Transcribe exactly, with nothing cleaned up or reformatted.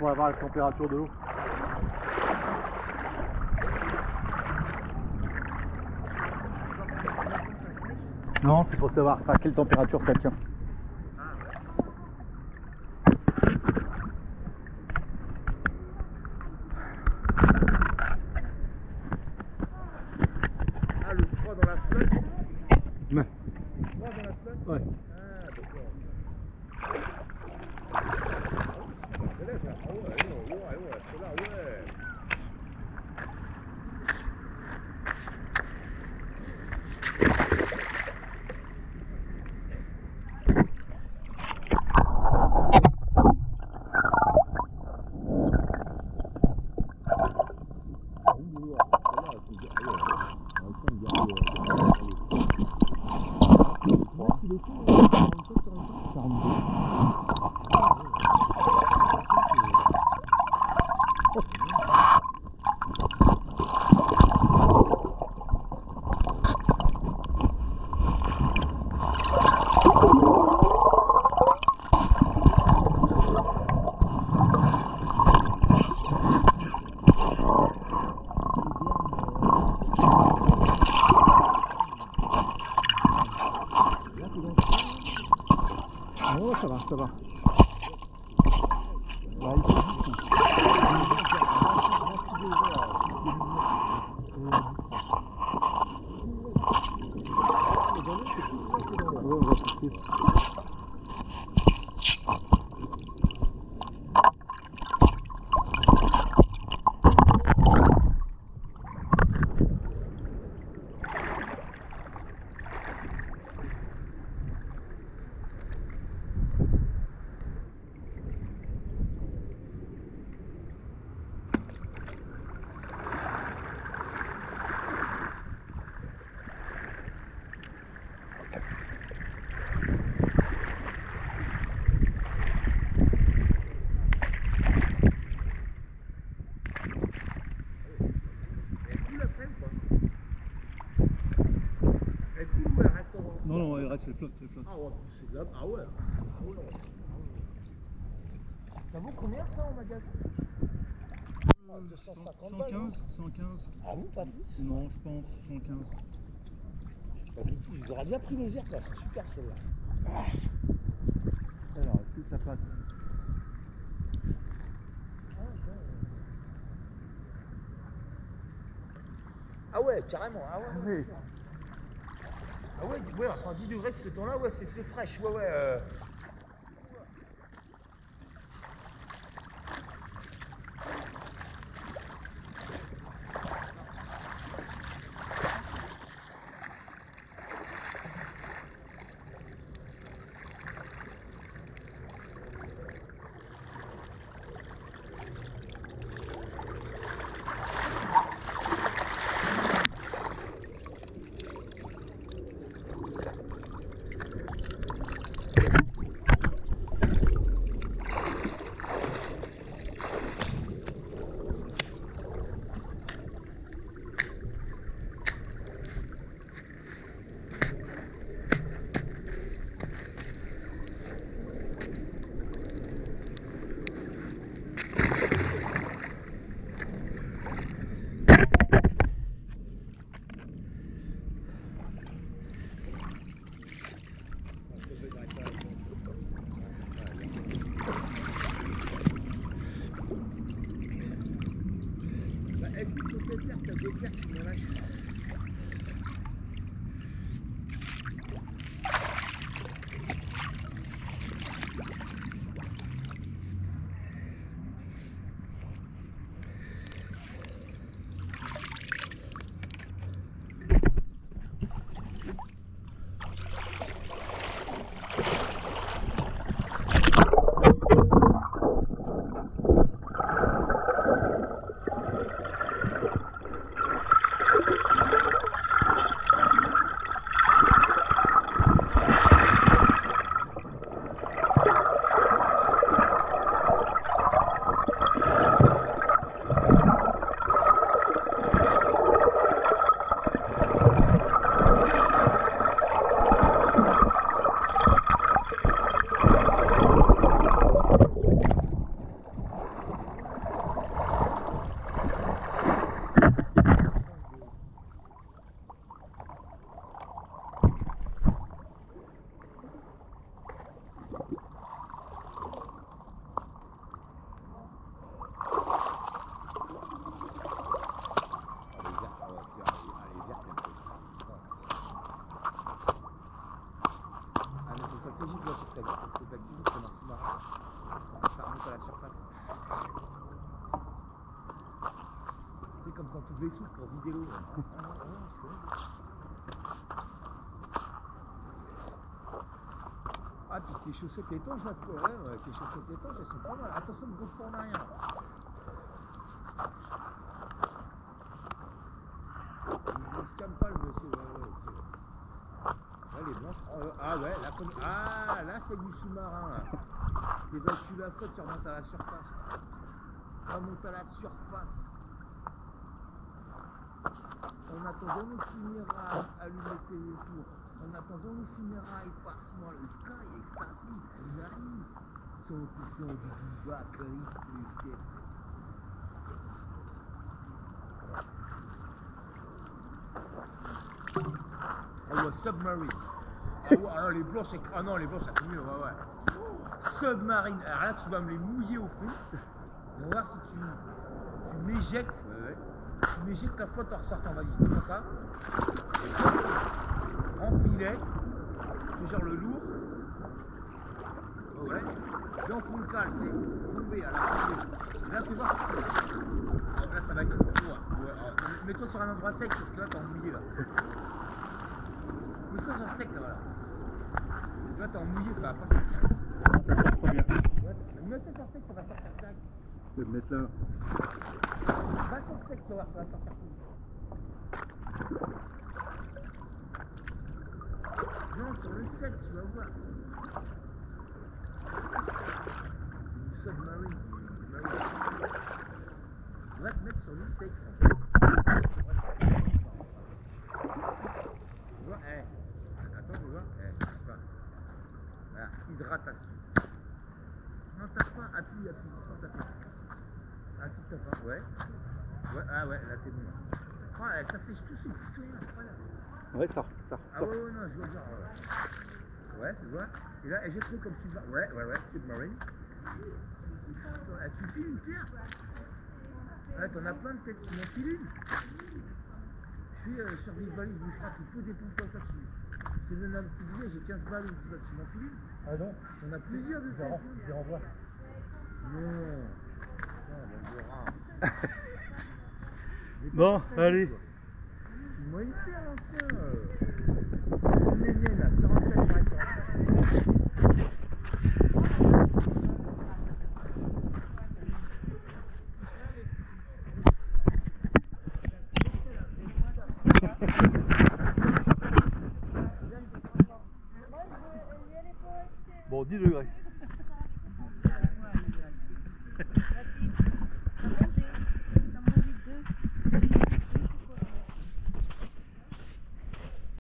pour avoir la température de l'eau. Non, c'est pour savoir à quelle température ça tient. Ah, le froid dans la flotte. Ouais. Le froid dans la flotte. Ouais. Ah, d'accord. C'est là, ça. Ah ouais, ouais, ouais, ouais, c'est là, ouais. Oh, ça va, ça va. Là, il faut Non, non, il reste, c'est flotte, c'est flotte. Ah ouais, c'est de la... Ah ouais. Ah ouais. Ça vaut combien ça en magasin? Euh, deux cent cinquante cent balles, quinze, non? cent quinze. Ah non, pas plus. Non, je pense cent quinze. Pas du tout, ils auraient bien pris les airs là, c'est super celle-là. Alors, est-ce que ça passe? Ah ouais, carrément, ah ouais. Oui. Ouais. Ah ouais, ouais, enfin dix degrés ce temps-là, ouais, c'est fraîche, ouais, ouais. Euh... là, c'est de la glisse, c'est un sous-marin. Ça remonte à la surface. C'est comme quand tu ouvres les soupes pour vider l'eau. Ah, puis tes chaussettes étanches là, toi, ouais, ouais, tes chaussettes étanches, elles sont pas mal. Attention, ne bouge pas en arrière. Il ne se calme pas le monsieur, ouais, ouais. Ouais, les blanches. Euh, ah ouais, là, comme... ah, là c'est du sous-marin là. T'évacues la flotte, tu remontes à la surface. Tu remontes à la surface. En attendant, nous finira à allumer tes tours. En attendant, nous finira et passe-moi le sky, ecstasy, nani. cent pour cent du Bakary, les steps. Ah ouais, submarine. Ah ouais, alors les blanches, ah non, les blanches, ça fait mieux, ouais, ouais. Submarine. Alors là, tu vas me les mouiller au fond. On va voir si tu, tu m'éjectes. Ouais, ouais. Tu m'éjectes la flotte en ressortant. Vas-y, fais-moi ça. Remplis-les. Fais genre le lourd. Oh ouais. Là, on fout le cal, tu sais. Tomber à la foulée. Là, fais voir si tu peux. Oh, là, ça va être pour toi. Ouais, alors, mets-toi sur un endroit sec parce que là, t'es emmouillé là. Mets-toi sur sec là, voilà. Là, t'es emmouillé, ça va pas sortir. Non, ça sort trop bien. Ouais, mets-toi sur sec, ça va sortir direct. Je vais me mettre là. Va sur sec, tu vas voir, ça va sortir tout. Non, sur le sec, tu vas voir. C'est du submarine, du marine. Tu vas te mettre sur le sec, franchement. Tu vois, eh. Attends, tu vois, eh. Voilà, hydratation. Non, tape pas, appuie, appuie, sans taper. Ah, si t'as pas, ouais. Ouais, ah ouais, là t'es bon. Ah, ça sèche tout ce petit truc là, voilà. Ouais, ça, ça, Ah ça. ouais, ouais, non, je vois genre. Ouais, ouais tu vois. Et là, j'ai trouvé comme submarine. Ouais, ouais, ouais, submarine. Ah, tu files une pierre. Ouais, t'en as plein de tests, tu m'en files une. Je suis euh, sur des valises, je crois qu'il faut des pompes comme ça dessus. Je te donne un petit billet, j'ai quinze balles ou dix balles, tu m'en files une. Ah non, On a plusieurs de je tests. les renvoie. Non. Non, bon, Bon, allez. Tu m'as une pierre, l'ancien. C'est les miennes, là, quarante-sept par Bon, dix degrés.